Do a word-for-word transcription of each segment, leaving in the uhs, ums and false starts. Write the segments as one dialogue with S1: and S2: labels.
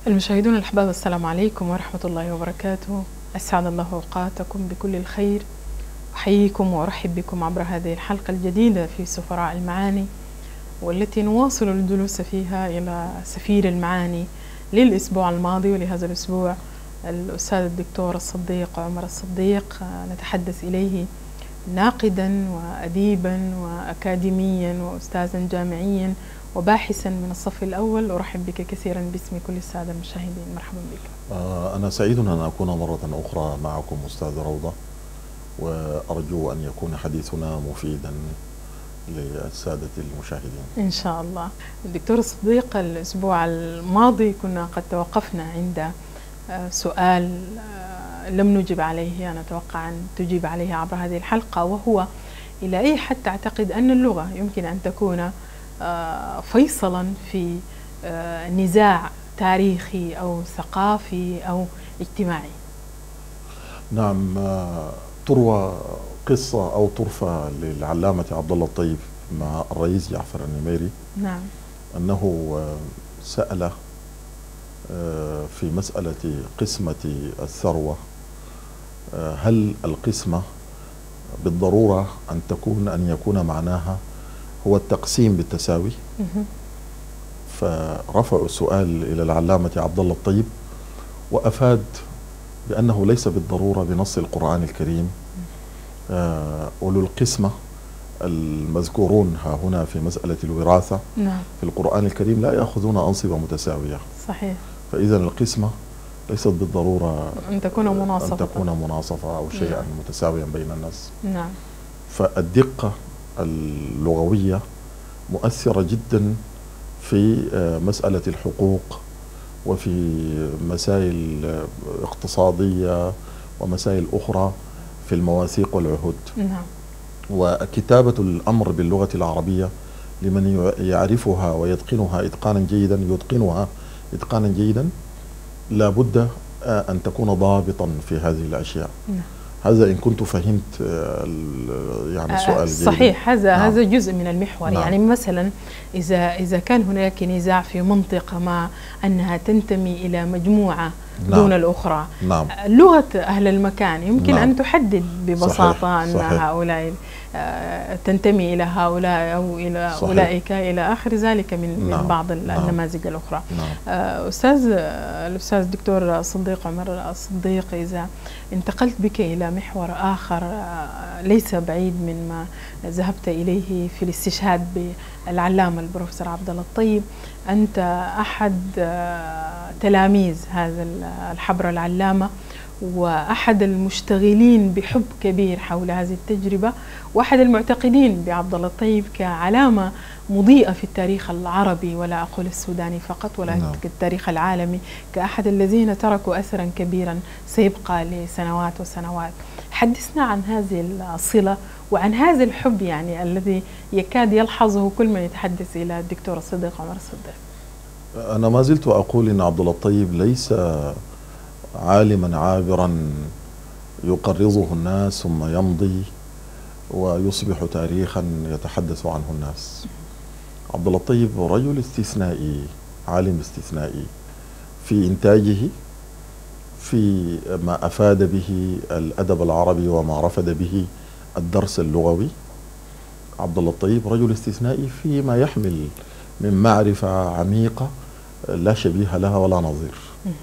S1: المشاهدون الأحباب، السلام عليكم ورحمة الله وبركاته. أسعد الله أوقاتكم بكل الخير. أحييكم وأرحب بكم عبر هذه الحلقة الجديدة في سفراء المعاني، والتي نواصل الجلوس فيها إلى سفير المعاني للأسبوع الماضي ولهذا الأسبوع الأستاذ الدكتور الصديق عمر الصديق. نتحدث إليه ناقدا وأديبا وأكاديميا وأستاذا جامعيا وباحثا من الصف الأول. أرحب بك كثيرا باسم كل السادة المشاهدين. مرحبا بك.
S2: أنا سعيد أن أكون مرة أخرى معكم أستاذ روضة، وأرجو أن يكون حديثنا مفيدا للسادة المشاهدين
S1: إن شاء الله. الدكتور الصديق، الأسبوع الماضي كنا قد توقفنا عند سؤال لم نجب عليه، أنا أتوقع أن تجيب عليه عبر هذه الحلقة، وهو إلى أي حد تعتقد أن اللغة يمكن أن تكون فيصلا في نزاع تاريخي أو ثقافي أو اجتماعي؟
S2: نعم، تروى قصة أو طرفة للعلامة عبد الله الطيب مع الرئيس جعفر النميري.
S1: نعم.
S2: أنه سأل في مسألة قسمة الثروة، هل القسمة بالضرورة أن تكون أن يكون معناها هو التقسيم بالتساوي؟ فرفعوا السؤال إلى العلامة عبد الله الطيب، وأفاد بأنه ليس بالضرورة بنص القرآن الكريم أولو القسمة المذكورون ها هنا في مسألة الوراثة
S1: نعم.
S2: في القرآن الكريم لا يأخذون أنصبة متساوية.
S1: صحيح.
S2: فإذا القسمة ليست بالضرورة
S1: أن تكون مناصفة
S2: أن تكون مناصفة أو شيئا نعم. متساويا بين الناس.
S1: نعم.
S2: فالدقة اللغوية مؤثرة جدا في مسألة الحقوق وفي مسائل اقتصادية ومسائل أخرى في المواثيق والعهود.
S1: نعم.
S2: وكتابة الأمر باللغة العربية لمن يعرفها ويتقنها إتقانا جيدا يتقنها إتقانا جيدا لابد أن تكون ضابطا في هذه الأشياء.
S1: نعم.
S2: هذا إن كنت فهمت يعني السؤال جيدا.
S1: صحيح. هذا
S2: نعم.
S1: هذا جزء من المحور. نعم. يعني مثلا إذا إذا كان هناك نزاع في منطقة ما أنها تنتمي إلى مجموعة
S2: نعم.
S1: دون الأخرى،
S2: نعم.
S1: لغة أهل المكان يمكن
S2: نعم.
S1: أن تحدد ببساطة
S2: صحيح.
S1: أن صحيح. هؤلاء تنتمي إلى هؤلاء أو إلى صحيح. أولئك إلى آخر ذلك من,
S2: نعم.
S1: من بعض
S2: نعم.
S1: النماذج الأخرى.
S2: نعم.
S1: أستاذ الأستاذ الدكتور صديق عمر الصديق، إذا انتقلت بك إلى محور آخر ليس بعيد من ما ذهبت إليه في الاستشهاد بالعلامة البروفيسور عبد الله الطيب، أنت أحد تلاميذ هذا الحبر العلامة وأحد المشتغلين بحب كبير حول هذه التجربة، وأحد المعتقدين بعبد الله الطيب كعلامة مضيئة في التاريخ العربي، ولا أقول السوداني فقط ولا
S2: نعم.
S1: التاريخ العالمي، كأحد الذين تركوا أثرا كبيرا سيبقى لسنوات وسنوات. حدثنا عن هذه الصلة وعن هذا الحب يعني الذي يكاد يلحظه كل من يتحدث إلى الدكتور الصديق عمر الصديق.
S2: أنا ما زلت أقول إن عبد الله الطيب ليس عالما عابرا يقرضه الناس ثم يمضي ويصبح تاريخا يتحدث عنه الناس. عبد الله الطيب رجل استثنائي، عالم استثنائي في إنتاجه، في ما أفاد به الأدب العربي وما رفد به الدرس اللغوي. عبد الله الطيب رجل استثنائي فيما يحمل من معرفة عميقة لا شبيه لها ولا نظير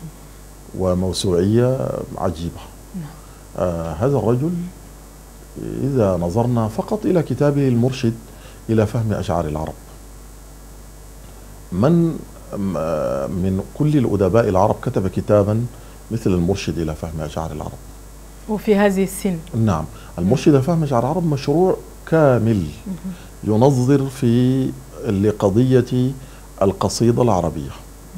S2: وموسوعية عجيبة. آه هذا الرجل إذا نظرنا فقط إلى كتابه المرشد إلى فهم أشعار العرب، من من كل الأدباء العرب كتب كتابا مثل المرشد إلى فهم أشعار العرب
S1: وفي هذه السن؟
S2: نعم. المرشد إلى فهم أشعار العرب مشروع كامل ينظر في لقضية القصيدة العربية،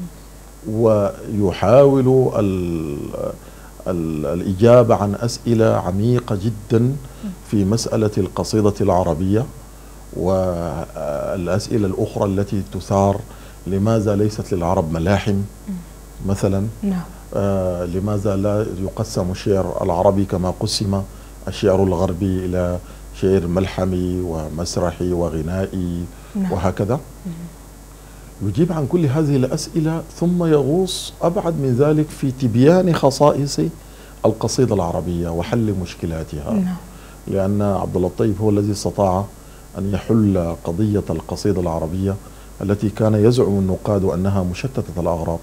S2: ويحاول ال ال الإجابة عن أسئلة عميقة جدا في مسألة القصيدة العربية والأسئلة الأخرى التي تثار. لماذا ليست للعرب ملاحم مثلا؟
S1: نعم.
S2: آه لماذا لا يقسم الشعر العربي كما قسم الشعر الغربي إلى شعر ملحمي ومسرحي وغنائي؟ نعم. وهكذا. يجيب عن كل هذه الأسئلة ثم يغوص أبعد من ذلك في تبيان خصائص القصيدة العربية وحل مشكلاتها.
S1: نعم.
S2: لأن عبد الله الطيب هو الذي استطاع أن يحل قضية القصيدة العربية التي كان يزعم النقاد أنها مشتتة الأغراض،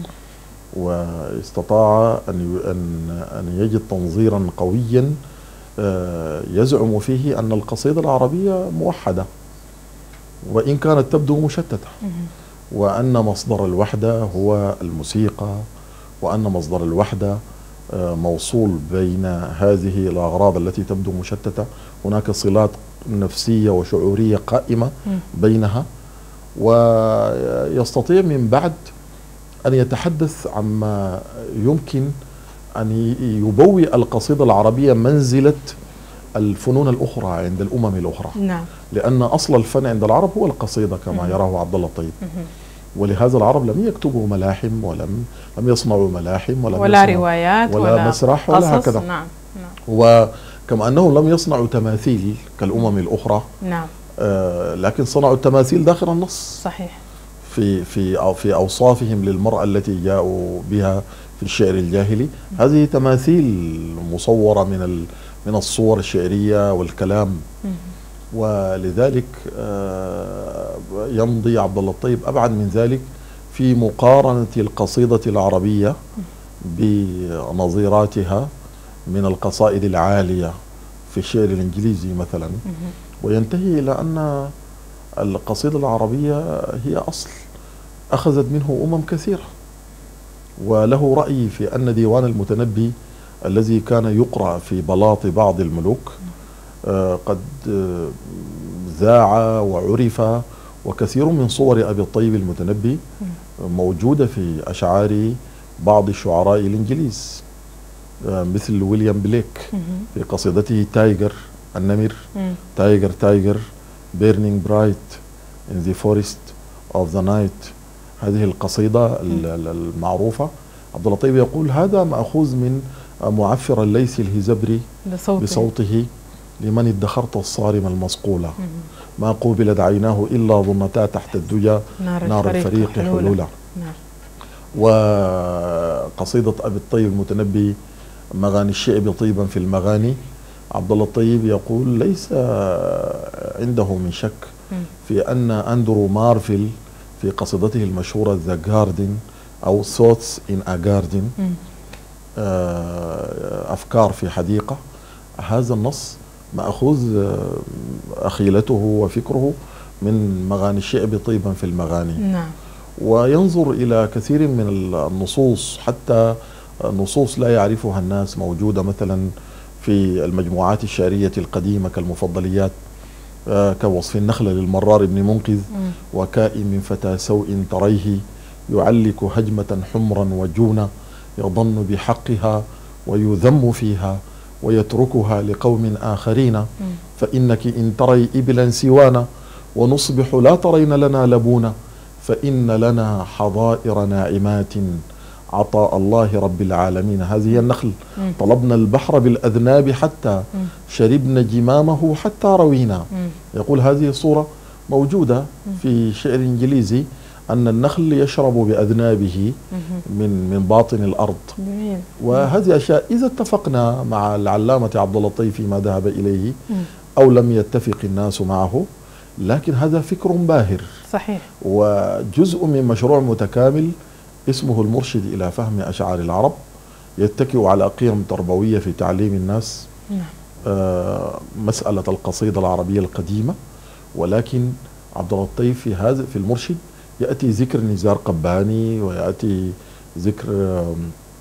S2: واستطاع أن أن يجد تنظيرا قويا يزعم فيه أن القصيدة العربية موحدة وإن كانت تبدو مشتتة، وأن مصدر الوحدة هو الموسيقى، وأن مصدر الوحدة موصول بين هذه الأغراض التي تبدو مشتتة، هناك صلات نفسية وشعورية قائمة بينها، ويستطيع من بعد أن يتحدث عما يمكن أن يبوئ القصيدة العربية منزلة الفنون الأخرى عند الأمم الأخرى.
S1: نعم.
S2: لأن أصل الفن عند العرب هو القصيدة كما يراه عبد الله الطيب، ولهذا العرب لم يكتبوا ملاحم ولم لم يصنعوا ملاحم ولم
S1: ولا روايات
S2: ولا, ولا مسرح ولا هكذا.
S1: نعم. نعم.
S2: وكما أنهم لم يصنعوا تماثيل كالأمم الأخرى.
S1: نعم.
S2: آه لكن صنعوا التماثيل داخل النص.
S1: صحيح.
S2: في في في أوصافهم للمرأة التي جاءوا بها في الشعر الجاهلي، هذه تماثيل مصورة من من الصور الشعرية والكلام. ولذلك يمضي عبد الله الطيب أبعد من ذلك في مقارنة القصيدة العربية بنظيراتها من القصائد العالية في الشعر الإنجليزي مثلا، وينتهي إلى أن القصيدة العربية هي أصل أخذت منه أمم كثيرة. وله رأي في أن ديوان المتنبي الذي كان يقرأ في بلاط بعض الملوك آه قد آه ذاع وعرف، وكثير من صور أبي الطيب المتنبي موجودة في أشعار بعض الشعراء الإنجليز، آه مثل ويليام بليك في قصيدته تايجر النمر، تايجر تايجر burning bright in the forest of the night. هذه القصيدة المعروفة عبد الله الطيب يقول هذا مأخوذ من معفر الليث الهزبري بصوته, بصوته لمن ادخرت الصارم المصقولة ما قوبلت عيناه إلا ظنتا تحت الدجى نار, نار الفريق حلولا. نعم. وقصيدة أبي الطيب المتنبي مغاني الشعب طيبا في المغاني، عبد الله الطيب يقول ليس عنده من شك في أن أندرو مارفيل في قصيدته المشهورة The Garden أو Thoughts in a Garden، أفكار في حديقة، هذا النص مأخوذ أخيلته وفكره من مغاني الشعب طيبا في المغاني.
S1: نعم.
S2: وينظر إلى كثير من النصوص، حتى نصوص لا يعرفها الناس موجودة مثلا في المجموعات الشعرية القديمة كالمفضليات، آه كوصف النخلة للمرار بن منقذ، وكائن من فتى سوء تريه يعلك هجمة حمرا وجونا يظن بحقها ويذم فيها ويتركها لقوم آخرين، فإنك إن تري إبلا سوانا ونصبح لا ترين لنا لبونا، فإن لنا حظائر ناعمات عطاء الله رب العالمين. هذه النخل طلبنا البحر بالأذناب حتى شربنا جمامه حتى روينا. يقول هذه الصورة موجودة في شعر إنجليزي أن النخل يشرب بأذنابه من من باطن الأرض. وهذه أشياء إذا اتفقنا مع العلامة عبد الله الطيب فيما ذهب إليه أو لم يتفق الناس معه، لكن هذا فكر باهر.
S1: صحيح.
S2: وجزء من مشروع متكامل اسمه المرشد إلى فهم أشعار العرب، يتكئ على قيم تربوية في تعليم الناس آه مسألة القصيدة العربية القديمة. ولكن عبد الله الطيب في هذا في المرشد يأتي ذكر نزار قباني، ويأتي ذكر آه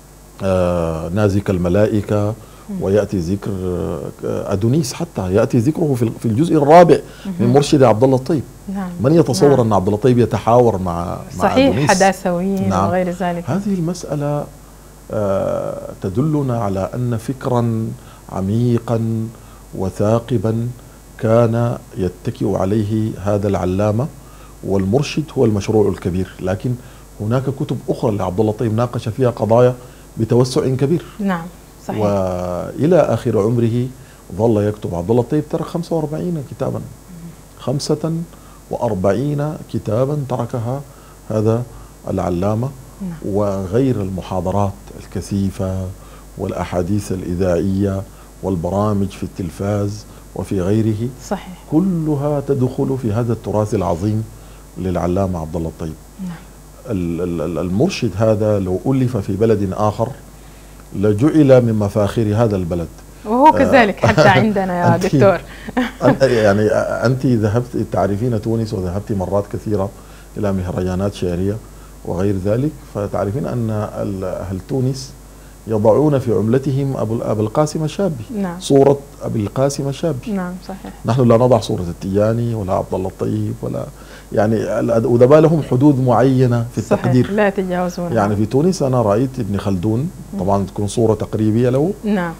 S2: آه نازك الملائكة، ويأتي ذكر أدونيس، حتى يأتي ذكره في الجزء الرابع من مرشد عبد الله الطيب.
S1: نعم.
S2: من يتصور نعم. أن عبد الله الطيب يتحاور مع
S1: صحيح مع أدونيس؟ حداثويين نعم. وغير ذلك.
S2: هذه المسألة آه تدلنا على أن فكرا عميقا وثاقبا كان يتكئ عليه هذا العلامة، والمرشد هو المشروع الكبير. لكن هناك كتب أخرى لعبد الله الطيب ناقش فيها قضايا بتوسع كبير.
S1: نعم صحيح.
S2: وإلى آخر عمره ظل يكتب. عبد الله الطيب ترك خمسة وأربعين كتابا، خمسة وأربعين كتابا تركها هذا العلامة.
S1: نعم.
S2: وغير المحاضرات الكثيفة والأحاديث الإذاعية والبرامج في التلفاز وفي غيره،
S1: صحيح.
S2: كلها تدخل في هذا التراث العظيم للعلامة عبد الله الطيب.
S1: نعم.
S2: المرشد هذا لو ألف في بلد آخر لجعل من مفاخر هذا البلد،
S1: وهو كذلك حتى عندنا يا دكتور.
S2: يعني أنت ذهبت تعرفين تونس وذهبت مرات كثيرة إلى مهرجانات شعرية وغير ذلك، فتعرفين أن أهل تونس يضعون في عملتهم أبو القاسم الشابي.
S1: نعم.
S2: صورة أبي القاسم الشابي.
S1: نعم صحيح.
S2: نحن لا نضع صورة التيجاني ولا عبد الله الطيب ولا يعني الأدباء لهم حدود معينة في التقدير،
S1: صحيح. لا يتجاوزونها.
S2: يعني في تونس أنا رأيت ابن خلدون، طبعا تكون صورة تقريبية له.
S1: نعم.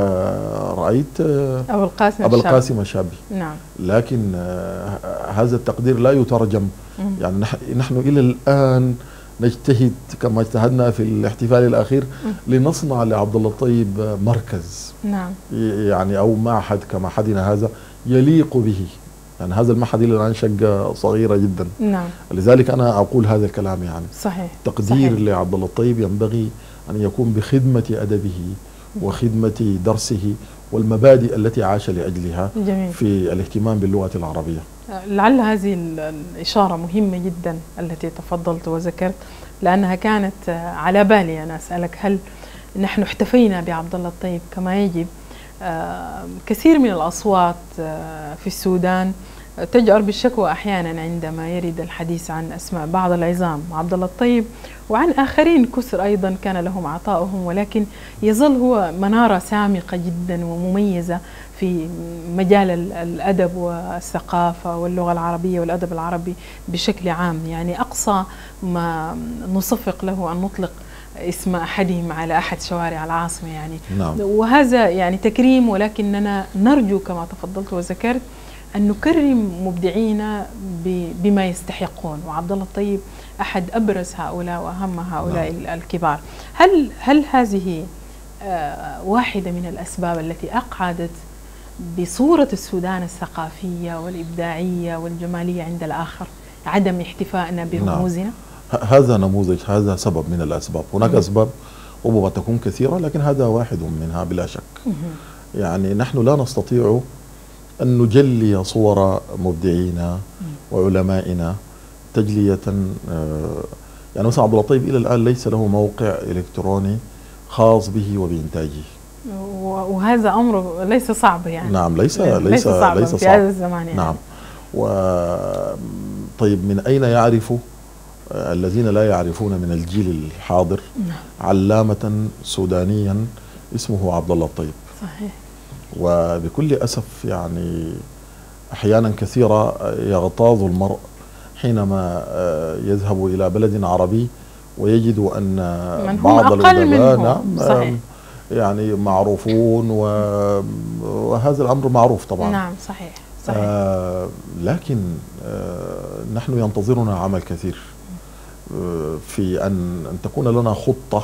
S2: ورأيت
S1: أبو القاسم
S2: أبو القاسم الشابي.
S1: نعم.
S2: لكن هذا التقدير لا يترجم. مم. يعني نحن إلى الآن نجتهد كما اجتهدنا في الاحتفال الأخير م. لنصنع لعبد الله الطيب مركز.
S1: نعم.
S2: يعني أو معهد كمعهدنا هذا يليق به. يعني هذا المعهد إلى الآن شقة صغيرة جدا.
S1: نعم.
S2: لذلك أنا أقول هذا الكلام. يعني
S1: صحيح.
S2: تقدير
S1: صحيح.
S2: لعبد الله الطيب ينبغي أن يكون بخدمة أدبه وخدمة درسه والمبادئ التي عاش لأجلها.
S1: جميل.
S2: في الاهتمام باللغة العربية.
S1: لعل هذه الإشارة مهمة جدا التي تفضلت وذكرت، لأنها كانت على بالي أنا أسألك، هل نحن احتفينا بعبد الله الطيب كما يجب؟ كثير من الأصوات في السودان تجأر بالشكوى أحيانا عندما يرد الحديث عن أسماء بعض العظام، عبد الله الطيب وعن آخرين كثر أيضا كان لهم عطاؤهم، ولكن يظل هو منارة سامقة جدا ومميزة في مجال الأدب والثقافة واللغة العربية والأدب العربي بشكل عام. يعني أقصى ما نصفق له أن نطلق اسم أحدهم على أحد شوارع العاصمة يعني.
S2: نعم.
S1: وهذا يعني تكريم، ولكننا نرجو كما تفضلت وذكرت أن نكرم مبدعينا بما يستحقون، وعبد الله الطيب أحد أبرز هؤلاء وأهم هؤلاء. نعم. الكبار. هل هل هذه واحدة من الأسباب التي أقعدت بصورة السودان الثقافية والإبداعية والجمالية عند الآخر عدم احتفائنا برموزنا؟
S2: نعم. هذا نموذج، هذا سبب من الأسباب. هناك أسباب ربما تكون كثيرة لكن هذا واحد منها بلا شك. يعني نحن لا نستطيع أن نجلي صور مبدعينا وعلمائنا تجلية. يعني مثلا عبد الله الطيب إلى الآن ليس له موقع إلكتروني خاص به وبإنتاجه،
S1: وهذا أمر ليس صعب يعني.
S2: نعم. ليس ليس
S1: ليس صعب
S2: ليس
S1: في
S2: صعب.
S1: هذا الزمان يعني.
S2: نعم. و طيب من أين يعرف الذين لا يعرفون من الجيل الحاضر علامة سودانيا اسمه عبد الله الطيب؟
S1: صحيح.
S2: وبكل أسف يعني أحيانا كثيرة يغتاظ المرء حينما يذهب إلى بلد عربي ويجد أن بعض الأدباء نعم يعني معروفون، وهذا الأمر معروف طبعا.
S1: نعم صحيح. صحيح.
S2: آه لكن آه نحن ينتظرنا عمل كثير آه في أن, أن تكون لنا خطة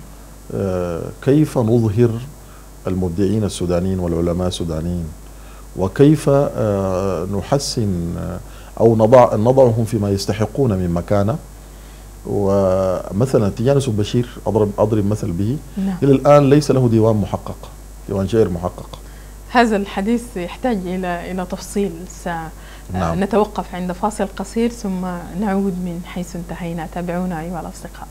S2: آه كيف نظهر المبدعين السودانيين والعلماء السودانيين، وكيف آه نحسن آه أو نضع نضعهم فيما يستحقون من مكانة. ومثلا تيجاني يوسف بشير أضرب أضرب مثل به.
S1: نعم.
S2: إلى الآن ليس له ديوان محقق، ديوان شعر محقق.
S1: هذا الحديث يحتاج إلى إلى تفصيل.
S2: نعم.
S1: نتوقف عند فاصل قصير ثم نعود من حيث انتهينا. تابعونا أيها الأصدقاء.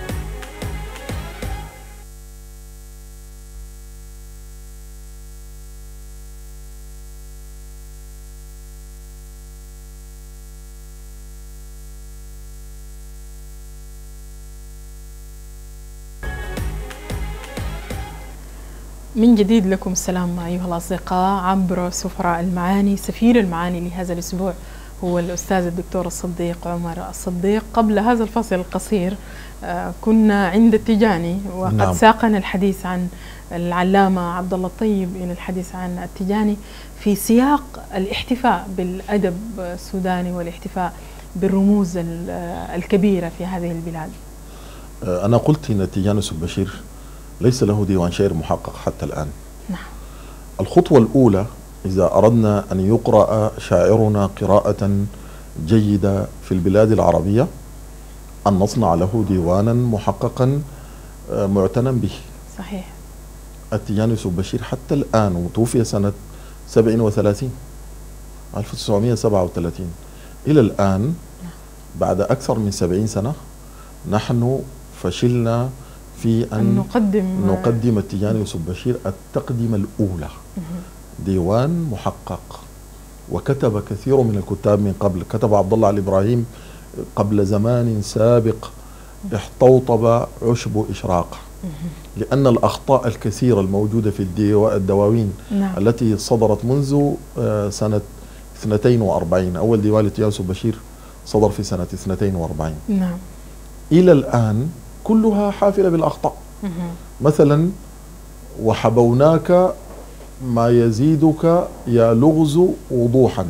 S1: من جديد لكم السلام أيها الأصدقاء عبر سفراء المعاني. سفير المعاني لهذا الأسبوع هو الأستاذ الدكتور الصديق عمر الصديق. قبل هذا الفصل القصير كنا عند التيجاني وقد نعم. ساقنا الحديث عن العلامة عبد الله الطيب إلى الحديث عن التيجاني في سياق الاحتفاء بالأدب السوداني والاحتفاء بالرموز الكبيرة في هذه البلاد.
S2: أنا قلت إن تيجاني يوسف بشير ليس له ديوان شعر محقق حتى الآن.
S1: نعم.
S2: الخطوة الأولى إذا أردنا أن يقرأ شاعرنا قراءة جيدة في البلاد العربية أن نصنع له ديوانا محققا معتنى به.
S1: صحيح.
S2: التيجاني يوسف بشير حتى الآن، وتوفي سنة سبع وثلاثين ألف وتسعمائة وسبعة وثلاثين، إلى الآن بعد أكثر من سبعين سنة نحن فشلنا في أن,
S1: أن نقدم
S2: نقدم التيجاني يوسف بشير التقدمة الأولى. ديوان محقق، وكتب كثير من الكتاب من قبل. كتب عبد الله علي إبراهيم قبل زمان سابق احتوطب عشب إشراق، لأن الأخطاء الكثيرة الموجودة في الدواوين نعم. التي صدرت منذ سنة اثنتين وأربعين، أول ديوان للتيجاني يوسف بشير صدر في سنة اثنتين وأربعين
S1: نعم.
S2: إلى الآن كلها حافلة بالأخطاء. مثلا: وحبوناك ما يزيدك يا لغز وضوحا،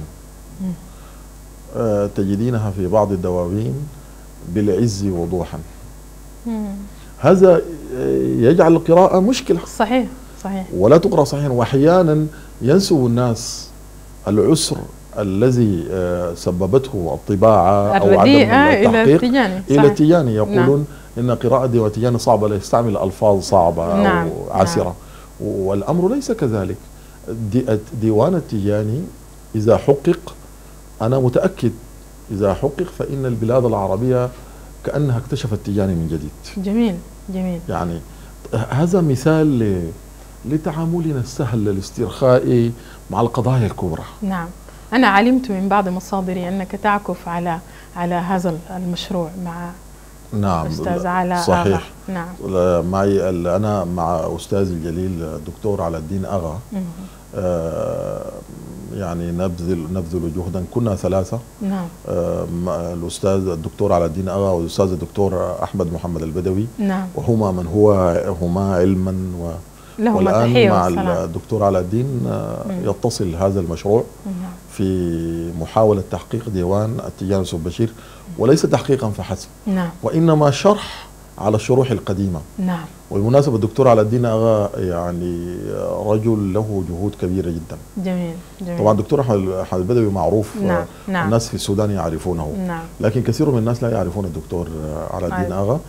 S2: آه تجدينها في بعض الدواوين بالعز وضوحا. مم. هذا يجعل القراءة مشكلة.
S1: صحيح صحيح.
S2: ولا تقرأ صحيحا، وأحيانا ينسب الناس العسر الذي آه سببته الطباعة أو عدم التحقيق إلى التيجاني، يقولون نعم. إن قراءة ديوان التيجاني صعبة، لا يستعمل ألفاظ صعبة نعم. أو عسرة نعم. والأمر ليس كذلك. دي ديوان التيجاني إذا حقق، أنا متأكد إذا حقق فإن البلاد العربية كأنها اكتشفت التيجاني من جديد.
S1: جميل جميل.
S2: يعني هذا مثال لتعاملنا السهل الاسترخائي مع القضايا الكبرى.
S1: نعم. أنا علمت من بعض مصادري أنك تعكف على على هذا المشروع مع
S2: نعم
S1: أستاذ علاء
S2: صحيح.
S1: أغا. نعم.
S2: معي أنا مع أستاذي الجليل الدكتور علاء الدين أغا، آه يعني نبذل نبذل جهدا، كنا ثلاثة
S1: نعم.
S2: آه الأستاذ الدكتور علاء الدين أغا والأستاذ الدكتور أحمد محمد البدوي
S1: نعم.
S2: وهما من هو هما علما و والآن مع الدكتور علاء الدين آه يتصل هذا المشروع نعم. في محاولة تحقيق ديوان التيجاني يوسف بشير، وليس تحقيقا فحسب
S1: نعم.
S2: وإنما شرح على الشروح القديمة.
S1: نعم.
S2: وبالمناسبة الدكتور علاء الدين أغا يعني رجل له جهود كبيرة جدا.
S1: جميل جميل.
S2: طبعا الدكتور أحمد البدوي معروف
S1: نعم. نعم.
S2: الناس في السودان يعرفونه
S1: نعم.
S2: لكن كثير من الناس لا يعرفون الدكتور علاء الدين أغا،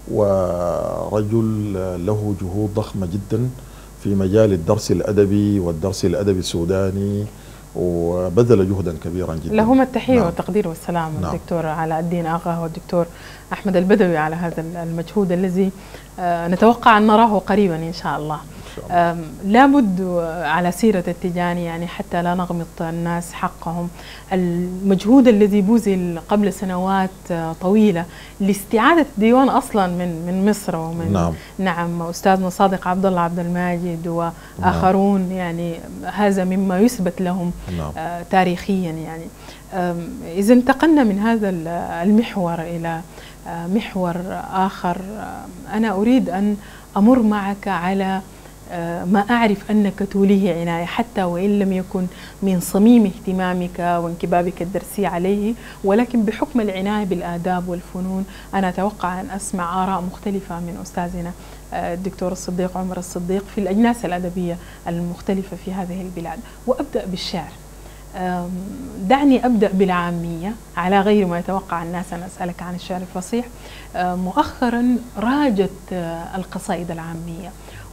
S2: ورجل له جهود ضخمة جدا في مجال الدرس الأدبي والدرس الأدبي السوداني، وبذل جهدا كبيرا جدا.
S1: لهما التحية نعم. والتقدير والسلام
S2: نعم.
S1: الدكتور علاء الدين أغا والدكتور أحمد البدوي على هذا المجهود الذي آه نتوقع أن نراه قريبا إن شاء الله. لابد على سيرة التيجاني يعني حتى لا نغمط الناس حقهم، المجهود الذي بذل قبل سنوات طويلة لاستعادة الديوان أصلا من من مصر ومن
S2: نعم,
S1: نعم أستاذنا صادق عبد الله عبد الماجد وآخرون نعم. يعني هذا مما يثبت لهم نعم. آه تاريخيا. يعني إذا انتقلنا من هذا المحور إلى آه محور آخر، آه أنا أريد أن أمر معك على ما أعرف أنك توليه عناية حتى وإن لم يكن من صميم اهتمامك وانكبابك الدرسي عليه، ولكن بحكم العناية بالآداب والفنون أنا أتوقع أن أسمع آراء مختلفة من أستاذنا الدكتور الصديق عمر الصديق في الأجناس الأدبية المختلفة في هذه البلاد. وأبدأ بالشعر. دعني أبدأ بالعامية على غير ما يتوقع الناس أن أسألك عن الشعر الفصيح. مؤخرا راجت القصائد العامية،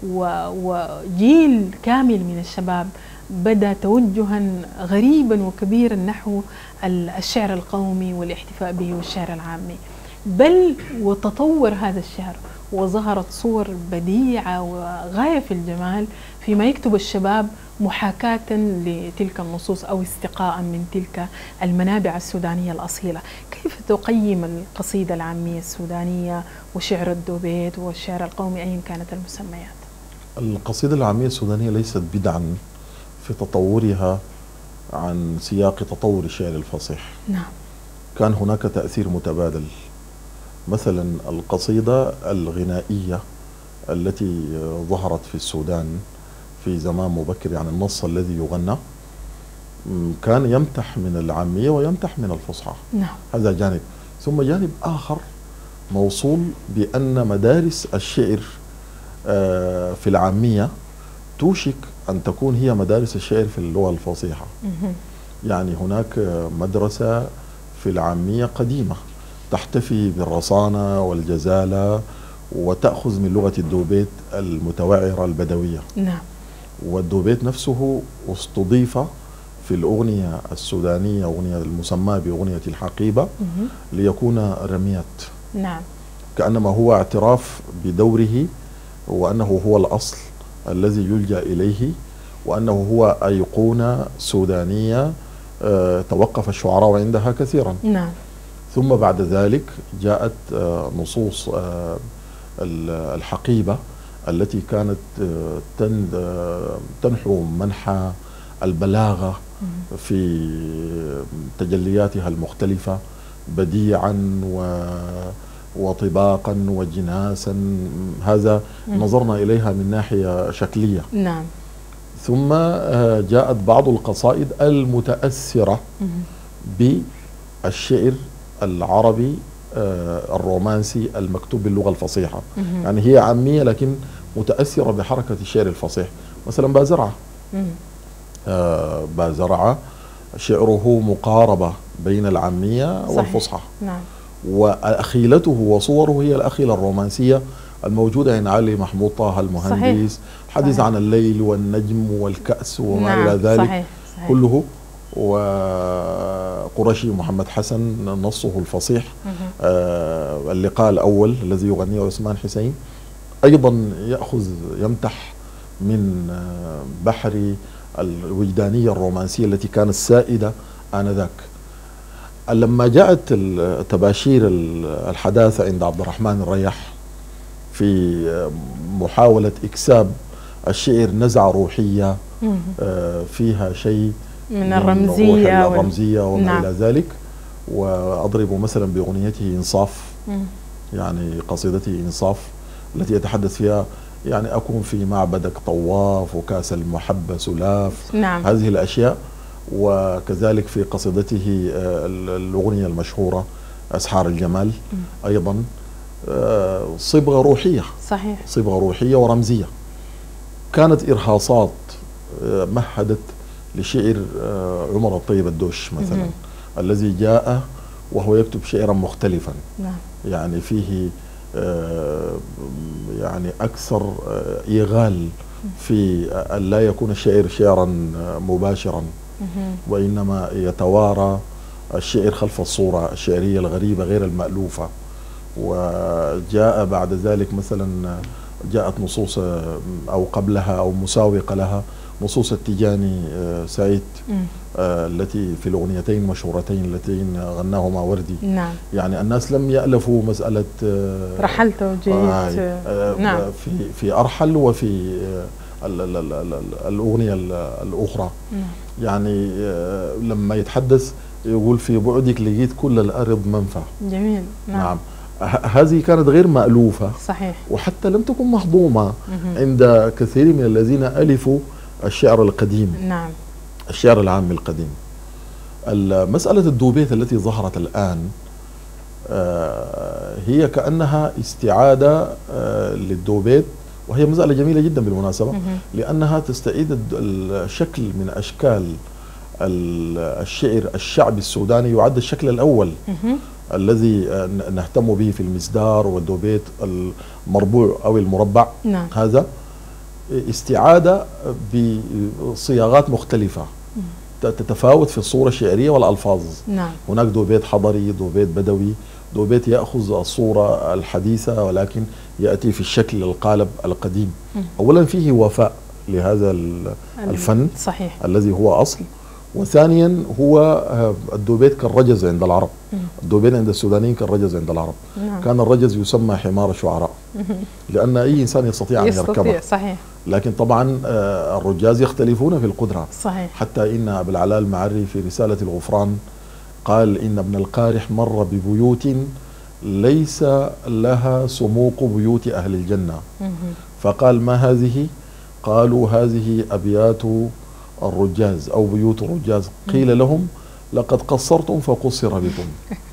S1: وجيل كامل من الشباب بدأ توجها غريبا وكبيرا نحو الشعر القومي والاحتفاء به والشعر العامي، بل وتطور هذا الشعر وظهرت صور بديعة وغاية في الجمال فيما يكتب الشباب محاكاة لتلك النصوص أو استقاء من تلك المنابع السودانية الأصيلة. كيف تقيم القصيدة العامية السودانية وشعر الدوبيت والشعر القومي أيا كانت المسميات؟
S2: القصيدة العامية السودانية ليست بدعا في تطورها عن سياق تطور الشعر الفصيح.
S1: نعم. كان
S2: هناك تأثير متبادل. مثلا القصيدة الغنائية التي ظهرت في السودان في زمان مبكر، يعني النص الذي يغنى كان يمتح من العامية ويمتح من الفصحى.
S1: نعم.
S2: هذا جانب. ثم جانب آخر موصول بأن مدارس الشعر في العامية توشك أن تكون هي مدارس الشعر في اللغة الفصيحة. يعني هناك مدرسة في العامية قديمة تحتفي بالرصانة والجزالة وتأخذ من لغة الدوبيت المتوعرة البدوية.
S1: نعم.
S2: والدوبيت نفسه استضيف في الأغنية السودانية، أغنية المسماة بأغنية الحقيبة،
S1: مهم.
S2: ليكون رميات.
S1: نعم.
S2: كأنما هو اعتراف بدوره، وأنه هو الأصل الذي يلجأ إليه، وأنه هو أيقونة سودانية آه، توقف الشعراء عندها كثيرا.
S1: نعم.
S2: ثم بعد ذلك جاءت آه، نصوص آه، الحقيبة التي كانت آه، تن- آه، تنحو منحى البلاغة في تجلياتها المختلفة، بديعا و وطباقا وجناسا. هذا
S1: مم.
S2: نظرنا إليها من ناحية شكلية.
S1: نعم.
S2: ثم آه، جاءت بعض القصائد المتأثرة
S1: مهم.
S2: بالشعر العربي آه، الرومانسي المكتوب باللغة الفصيحة.
S1: مهم.
S2: يعني هي عامية لكن متأثرة بحركة الشعر الفصيح. مثلا بازرعة،
S1: مم.
S2: آه، بازرعة شعره مقاربة بين العامية
S1: صحيح.
S2: والفصحى،
S1: نعم.
S2: وأخيلته وصوره هي الأخيلة الرومانسية الموجودة عند علي محمود طه المهندس، حديث
S1: صحيح.
S2: عن الليل والنجم والكأس وما
S1: نعم.
S2: إلى ذلك.
S1: صحيح. صحيح.
S2: كله. وقرشي محمد حسن نصه الفصيح،
S1: مهم.
S2: آه اللقاء الأول الذي يغنيه عثمان حسين أيضا يأخذ يمتح من آه بحر الوجدانية الرومانسية التي كانت سائدة آنذاك. لما جاءت تباشير الحداثة عند عبد الرحمن الرياح في محاولة إكساب الشعر نزعة روحية
S1: مهم.
S2: آه فيها شيء
S1: من الرمزية
S2: وال... الرمزية وما
S1: نعم.
S2: إلى ذلك. وأضرب مثلا بأغنيته إنصاف،
S1: مم.
S2: يعني قصيدته إنصاف التي يتحدث فيها يعني أكون في معبدك طواف وكاس المحبة سلاف.
S1: نعم.
S2: هذه الأشياء. وكذلك في قصيدته آه الأغنية المشهورة أسحار الجمال،
S1: مم.
S2: أيضا آه صبغة روحية.
S1: صحيح.
S2: صبغة روحية ورمزية. كانت إرهاصات آه مهدت لشعر عمر الطيب الدوش مثلا،
S1: مهم.
S2: الذي جاء وهو يكتب شعرا مختلفا،
S1: نعم.
S2: يعني فيه يعني أكثر إيغال في أن لا يكون الشعر شعرا مباشرا،
S1: مهم.
S2: وإنما يتوارى الشعر خلف الصورة الشعرية الغريبة غير المألوفة. وجاء بعد ذلك مثلا جاءت نصوص أو قبلها أو مساوقة لها نصوص التجاني سعيد آه التي في الأغنيتين المشهورتين اللتين غناهما وردي.
S1: نعم.
S2: يعني الناس لم يألفوا مسألة آه
S1: رحلت وجيت.
S2: آه آه
S1: نعم.
S2: في في أرحل وفي آه ال ال ال ال الأغنية الأخرى.
S1: نعم.
S2: يعني آه لما يتحدث يقول في بعدك لقيت كل الأرض منفى.
S1: جميل. نعم,
S2: نعم. هذه كانت غير مألوفة.
S1: صحيح.
S2: وحتى لم تكن مهضومة
S1: مهم.
S2: عند كثير من الذين ألفوا الشعر القديم.
S1: نعم.
S2: الشعر العامي القديم. مسألة الدوبيت التي ظهرت الآن هي كأنها استعادة للدوبيت، وهي مسألة جميلة جدا بالمناسبة،
S1: مهم.
S2: لأنها تستعيد الشكل من أشكال الشعر الشعبي السوداني، يعد الشكل الأول
S1: مهم.
S2: الذي نهتم به في المسدار والدوبيت المربوع أو المربع.
S1: نعم.
S2: هذا استعادة بصياغات مختلفة تتفاوت في الصورة الشعرية والألفاظ.
S1: نعم.
S2: هناك دوبيت حضري، دوبيت بدوي، دوبيت يأخذ الصورة الحديثة ولكن يأتي في الشكل القالب القديم.
S1: م.
S2: أولا فيه وفاء لهذا الفن
S1: صحيح.
S2: الذي هو أصل، وثانيا هو الدوبيت كالرجز عند العرب.
S1: م.
S2: الدوبيت عند السودانيين كالرجز عند العرب.
S1: نعم.
S2: كان الرجز يسمى حمار الشعراء لأن أي إنسان يستطيع أن يركبه.
S1: صحيح.
S2: لكن طبعا الرجاز يختلفون في القدرة.
S1: صحيح.
S2: حتى إن أبو العلاء المعري في رسالة الغفران قال إن ابن القارح مر ببيوت ليس لها سموق بيوت أهل الجنة.
S1: مهم.
S2: فقال ما هذه؟ قالوا هذه أبيات الرجاز أو بيوت الرجاز. قيل لهم لقد قصرتم فقصر بكم.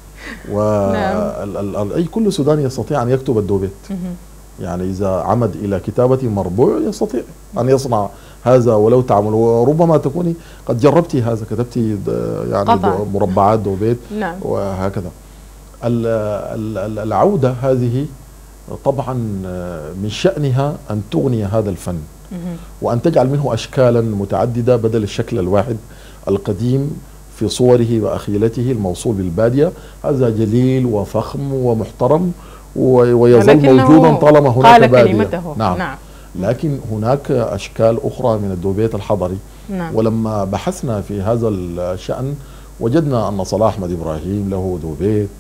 S2: وأي كل سوداني يستطيع أن يكتب الدوبيت. يعني إذا عمد إلى كتابة مربوع يستطيع أن يصنع هذا ولو تعمل، وربما تكوني قد جربتي هذا، كتبتي يعني
S1: قطع.
S2: مربعات دوبيت.
S1: نعم.
S2: وهكذا. العودة هذه طبعا من شأنها أن تغني هذا الفن وأن تجعل منه أشكالا متعددة بدل الشكل الواحد القديم في صوره وأخيلته الموصول بالبادية. هذا جليل وفخم ومحترم ويظل موجودا طالما هناك بادية. نعم. نعم. لكن هناك أشكال أخرى من الدوبيت الحضري. نعم. ولما بحثنا في هذا الشأن وجدنا أن صلاح أحمد إبراهيم له دوبيت،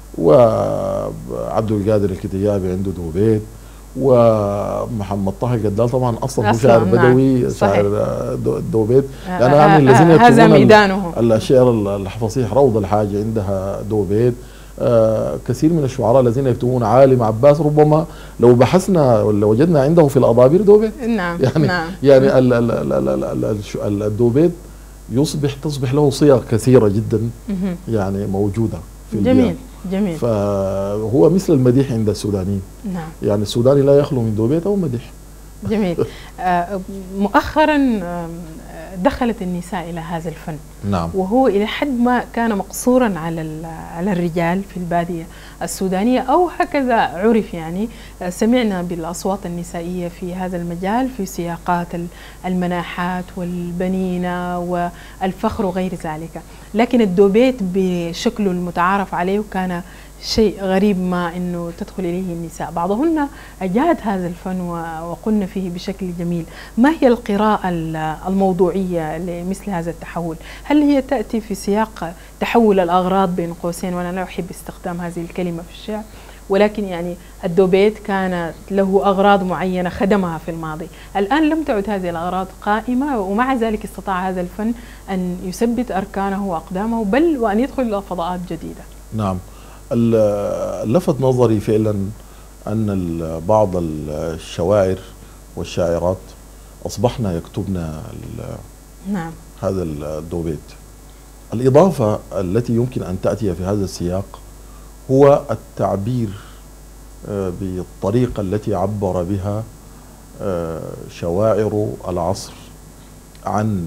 S2: وعبد القادر الكتيابي عنده دوبيت، ومحمد طه الجدال طبعا اصلا هو شاعر بدوي شاعر دوبيت.
S1: يعني أنا من الذين هذا ميدانه
S2: الشعر الفصيح روض الحاجه عندها دوبيت. آه كثير من الشعراء الذين يكتبون، عالم عباس ربما لو بحثنا ولا وجدنا عنده في الأضابير دوبيت.
S1: نعم.
S2: يعني
S1: نعم.
S2: يعني ال ال ال ال الدوبيت يصبح تصبح له صيغ كثيره جدا يعني موجوده في
S1: جميل البيئة. جميل.
S2: فهو مثل المديح عند السودانيين.
S1: نعم.
S2: يعني السوداني لا يخلو من دوبيت أو مديح.
S1: جميل. مؤخرا دخلت النساء إلى هذا الفن.
S2: نعم.
S1: وهو إلى حد ما كان مقصورا على على الرجال في البادية السودانية، أو هكذا عرف. يعني سمعنا بالأصوات النسائية في هذا المجال في سياقات المناحات والبنينة والفخر وغير ذلك، لكن الدوبيت بشكله المتعارف عليه كان شيء غريب ما أنه تدخل إليه النساء. بعضهن أجاد هذا الفن وقلنا فيه بشكل جميل. ما هي القراءة الموضوعية لمثل هذا التحول؟ هل هي تأتي في سياق تحول الأغراض بين قوسين، وأنا لا أحب استخدام هذه الكلمة في الشعر، ولكن يعني الدوبيت كانت له أغراض معينة خدمها في الماضي، الآن لم تعد هذه الأغراض قائمة، ومع ذلك استطاع هذا الفن أن يثبت أركانه وأقدامه، بل وأن يدخل إلى فضاءات جديدة.
S2: نعم. لفت نظري فعلا أن بعض الشواعر والشاعرات أصبحن يكتبن
S1: نعم.
S2: هذا الدوبيت. الإضافة التي يمكن أن تأتي في هذا السياق هو التعبير بالطريقة التي عبر بها شواعر العصر عن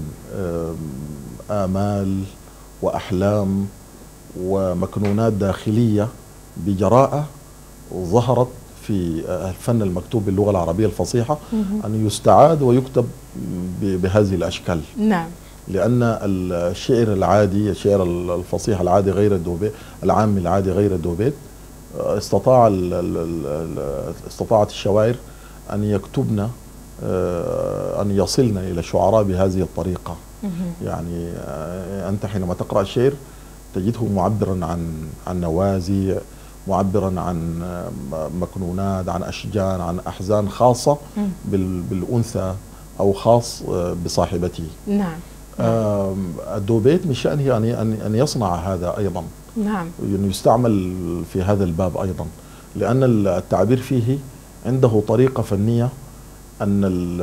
S2: آمال وأحلام ومكنونات داخلية بجراءة ظهرت في الفن المكتوب باللغة العربية الفصيحة أن يستعاد ويكتب بهذه الأشكال.
S1: نعم.
S2: لأن الشعر العادي، الشعر الفصيح العادي غير الدوبيت، العام العادي غير الدوبيت، استطاع استطاعت الشواعر أن يكتبن، أن يصلن إلى الشعراء بهذه الطريقة. يعني أنت حينما تقرأ الشعر تجده معبرا عن عن نوازي، معبرا عن مكنونات، عن أشجان، عن أحزان خاصة بالأنثى أو خاص بصاحبته.
S1: نعم.
S2: الدوبيت من شأنه أن أن يصنع هذا أيضا.
S1: نعم.
S2: يعني يستعمل في هذا الباب أيضا، لأن التعبير فيه عنده طريقة فنية أن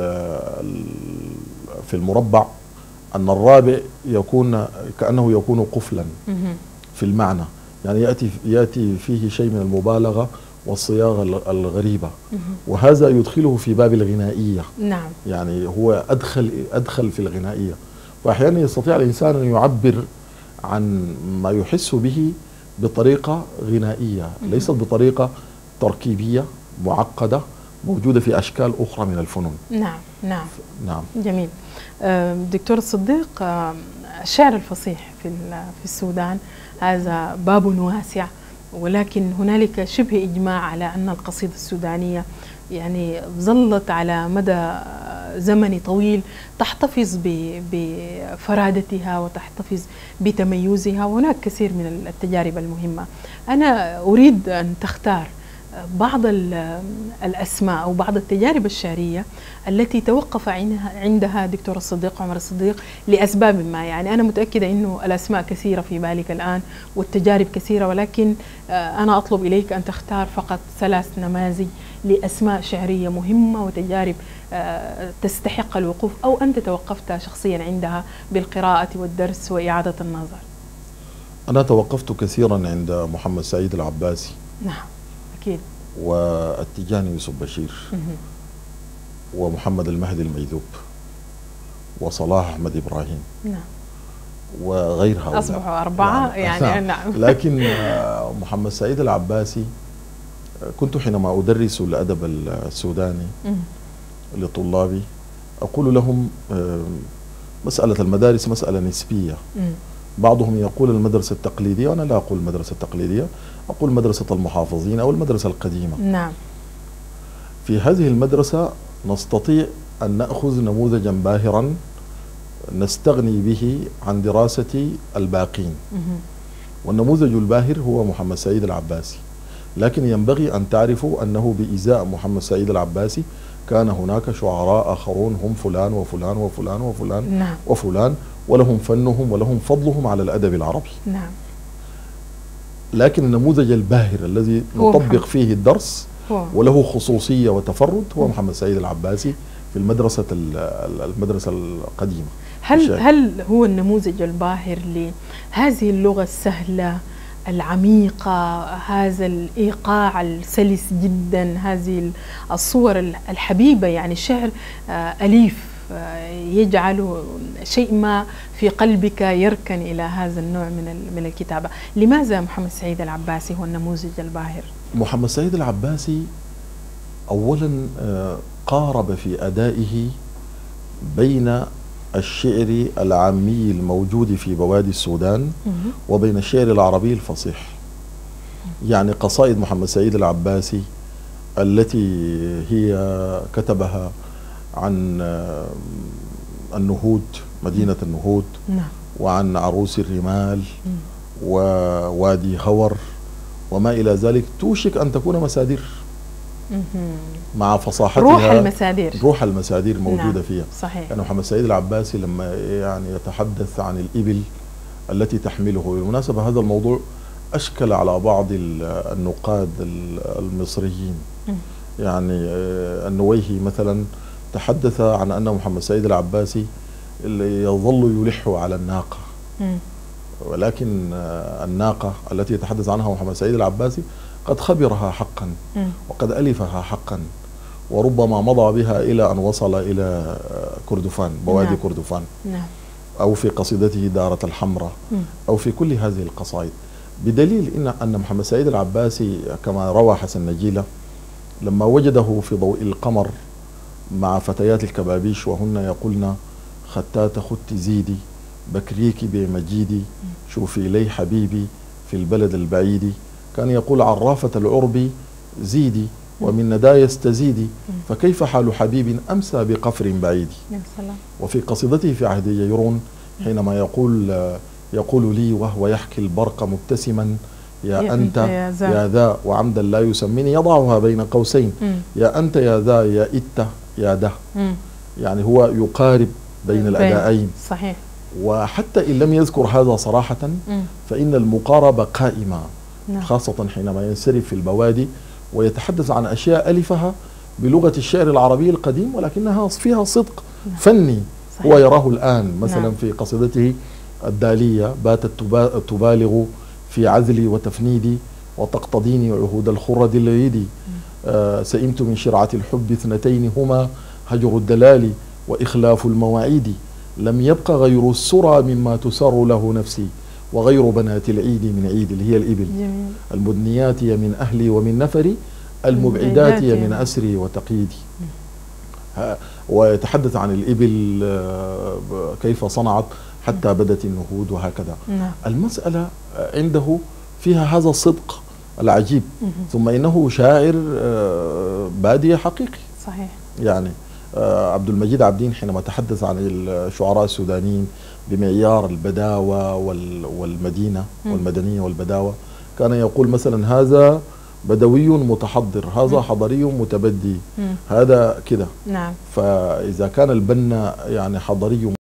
S2: في المربع أن الرابع يكون كأنه يكون قفلا في المعنى، يعني يأتي يأتي فيه شيء من المبالغة والصياغة الغريبة، وهذا يدخله في باب الغنائية.
S1: نعم.
S2: يعني هو أدخل أدخل في الغنائية، وأحيانا يستطيع الإنسان أن يعبر عن ما يحس به بطريقة غنائية ليست بطريقة تركيبية معقدة موجودة في أشكال أخرى من الفنون.
S1: نعم. نعم.
S2: نعم.
S1: جميل. دكتور الصديق، الشعر الفصيح في في السودان هذا باب واسع، ولكن هنالك شبه إجماع على أن القصيدة السودانية يعني ظلت على مدى زمني طويل تحتفظ بفرادتها وتحتفظ بتميزها، وهناك كثير من التجارب المهمة. أنا أريد أن تختار بعض الأسماء أو بعض التجارب الشعرية التي توقف عندها دكتور الصديق عمر الصديق لأسباب ما. يعني أنا متأكدة أنه الأسماء كثيرة في بالك الآن والتجارب كثيرة، ولكن أنا أطلب إليك أن تختار فقط ثلاث نماذج لأسماء شعرية مهمة وتجارب تستحق الوقوف، أو أنت توقفت شخصيا عندها بالقراءة والدرس وإعادة النظر.
S2: أنا توقفت كثيرا عند محمد سعيد العباسي.
S1: نعم أكيد.
S2: والتجاني يوسف بشير ومحمد المهدي الميذوب وصلاح أحمد إبراهيم.
S1: نعم.
S2: وغير هؤلاء
S1: أصبحوا أربعة يعني, يعني نعم.
S2: لكن محمد سعيد العباسي كنت حينما أدرس الأدب السوداني لطلابي أقول لهم مسألة المدارس مسألة نسبية. بعضهم يقول المدرسة التقليدية، وأنا لا أقول المدرسة التقليدية، أقول مدرسة المحافظين أو المدرسة القديمة.
S1: نعم.
S2: في هذه المدرسة نستطيع أن نأخذ نموذجا باهرا نستغني به عن دراسة الباقين. والنموذج الباهر هو محمد سعيد العباسي، لكن ينبغي أن تعرفوا أنه بإزاء محمد سعيد العباسي كان هناك شعراء آخرون هم فلان وفلان وفلان وفلان
S1: نعم.
S2: وفلان، ولهم فنهم ولهم فضلهم على الأدب العربي.
S1: نعم.
S2: لكن النموذج الباهر الذي نطبق فيه الدرس
S1: هو.
S2: وله خصوصية وتفرد هو محمد سعيد العباسي في المدرسة المدرسة القديمة.
S1: هل هل هو النموذج الباهر لهذه اللغة السهلة العميقة، هذا الإيقاع السلس جدا، هذه الصور الحبيبة، يعني الشعر أليف يجعل شيء ما في قلبك يركن إلى هذا النوع من من الكتابة. لماذا محمد سعيد العباسي هو النموذج الباهر؟
S2: محمد سعيد العباسي أولا قارب في أدائه بين الشعر العامي الموجود في بوادي السودان وبين الشعر العربي الفصيح. يعني قصائد محمد سعيد العباسي التي هي كتبها عن النهود، مدينة النهود، وعن عروس الرمال ووادي هور وما إلى ذلك، توشك أن تكون مسادير مع فصاحتها،
S1: روح المسادير
S2: روح المسادير موجودة
S1: نعم.
S2: فيها.
S1: صحيح.
S2: يعني محمد سعيد العباسي لما يعني يتحدث عن الإبل التي تحمله، بالمناسبة هذا الموضوع أشكل على بعض النقاد المصريين. م. يعني النويهي مثلا تحدث عن أن محمد سعيد العباسي يظل يلح على الناقة، م. ولكن الناقة التي يتحدث عنها محمد سعيد العباسي قد خبرها حقا م. وقد ألفها حقا، وربما مضى بها إلى أن وصل إلى كردفان، بوادي نعم. كردفان
S1: نعم.
S2: أو في قصيدته دارة الحمراء م. أو في كل هذه القصائد، بدليل إن أن محمد سعيد العباسي كما روى حسن نجيلة لما وجده في ضوء القمر مع فتيات الكبابيش وهن يقولن ختات خت زيدي بكريك بمجيدي شوفي لي حبيبي في البلد البعيد، كان يقول عرافة العرب زيدي ومن ندايا استزيدي فكيف حال حبيب أمسى بقفر بعيد. وفي قصيدته في عهد ييرون حينما يقول يقول لي وهو يحكي البرق مبتسما يا, يا أنت يا, يا ذا وعمدا لا يسميني، يضعها بين قوسين م. يا أنت يا ذا يا إت يا ده، م. يعني هو يقارب بين الأدائين.
S1: صحيح.
S2: وحتى إن لم يذكر هذا صراحة م. فإن المقاربة قائمة، نعم. خاصة حينما ينسرف في البوادي ويتحدث عن أشياء ألفها بلغة الشعر العربي القديم ولكنها فيها صدق نعم. فني صحيح. هو يراه الآن مثلا نعم. في قصيدته الدالية باتت تبالغ في عزلي وتفنيدي وتقتضيني عهود الخرد العيدي، آه سئمت من شرعة الحب اثنتين هما هجر الدلال وإخلاف المواعيد، لم يبق غير السرى مما تسر له نفسي وغير بنات العيد من عيد اللي هي الإبل جميل. المدنيات من أهلي ومن نفري المبعدات من أسري وتقييدي. ويتحدث عن الإبل كيف صنعت حتى بدت النهود وهكذا. نعم. المسألة عنده فيها هذا الصدق العجيب، ثم إنه شاعر بادية حقيقي.
S1: صحيح.
S2: يعني عبد المجيد عابدين حينما تحدث عن الشعراء السودانيين بمعيار البداوة والمدينة والمدنية والبداوة، كان يقول مثلا هذا بدوي متحضر، هذا حضري متبدي، هذا كده.
S1: نعم.
S2: فإذا كان البنا يعني حضري